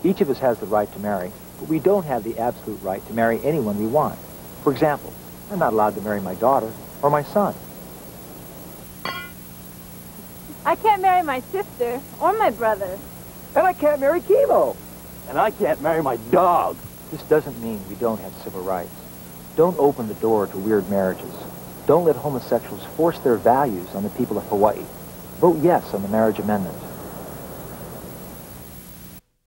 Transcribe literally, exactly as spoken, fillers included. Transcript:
Each of us has the right to marry, but we don't have the absolute right to marry anyone we want. For example, I'm not allowed to marry my daughter or my son. I can't marry my sister or my brother. And I can't marry Chemo. And I can't marry my dog. This doesn't mean we don't have civil rights. Don't open the door to weird marriages. Don't let homosexuals force their values on the people of Hawaii. Vote yes on the marriage amendment.